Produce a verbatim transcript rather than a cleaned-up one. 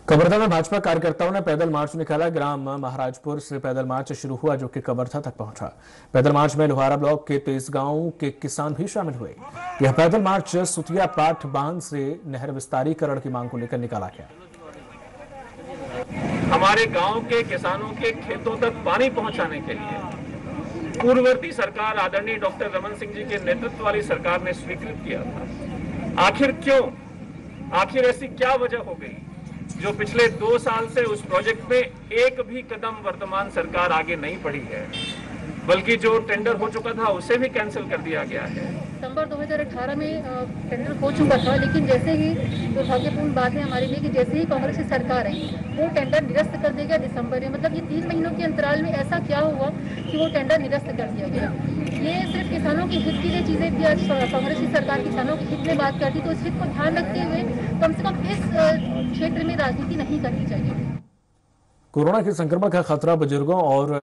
कवर्धा में भाजपा कार्यकर्ताओं ने पैदल मार्च निकाला। ग्राम महाराजपुर से पैदल मार्च शुरू हुआ जो कि कवर्धा तक पहुंचा। पैदल मार्च में लोहारा ब्लॉक के तेईस गांवों के किसान भी शामिल हुए। यह पैदल मार्च सुतिया पाठ बांध से नहर विस्तारीकरण की मांग को लेकर निकाला गया। हमारे गांव के किसानों के खेतों तक पानी पहुंचाने के लिए पूर्ववर्ती सरकार आदरणीय डॉक्टर रमन सिंह जी के नेतृत्व वाली सरकार ने स्वीकृत किया था। आखिर क्यों, आखिर ऐसी क्या वजह हो गई जो पिछले दो साल से उस प्रोजेक्ट में एक भी कदम वर्तमान सरकार आगे नहीं बढ़ी है, बल्कि जो टेंडर हो चुका था उसे भी कैंसिल कर दिया गया है। दिसंबर दो हज़ार अठारह में टेंडर हो चुका था, लेकिन जैसे ही दुर्भाग्यपूर्ण बात है हमारे लिए कि जैसे ही कांग्रेस की सरकार आई वो टेंडर निरस्त कर दिया गया दिसंबर में। मतलब ये तीन महीनों के अंतराल में ऐसा क्या हुआ कि वो टेंडर निरस्त कर दिया गया। ये सिर्फ किसानों की हित की लिए चीजें थी। आज कांग्रेस की सरकार किसानों के हित में बात करती तो इस हित को ध्यान रखते हुए कम से कम इस क्षेत्र में राजनीति नहीं करनी चाहिए। कोरोना के संक्रमण का खतरा बुजुर्गों और